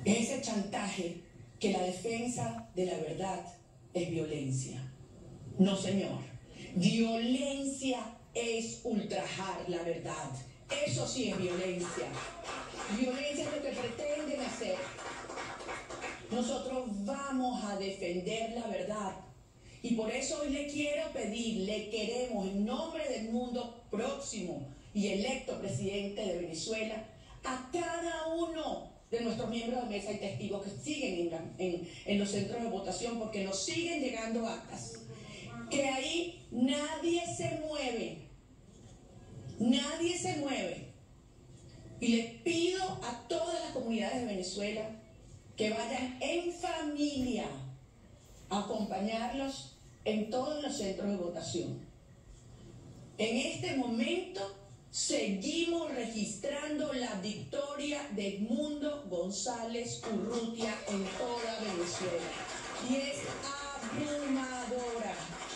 Es ese chantaje que la defensa de la verdad es violencia. No, señor. Violencia es ultrajar la verdad. Eso sí es violencia. Violencia es lo que pretenden hacer. Nosotros vamos a defender la verdad. Y por eso hoy le quiero pedir, le queremos en nombre del mundo próximo y electo presidente de Venezuela, a cada uno de nuestros miembros de mesa y testigos que siguen en los centros de votación, porque nos siguen llegando actas, que ahí nadie se mueve. Nadie se mueve. Y les pido a todas las comunidades de Venezuela que vayan en familia a acompañarlos en todos los centros de votación. En este momento seguimos registrando la victoria de Edmundo González Urrutia en toda Venezuela. Y es abrumadora.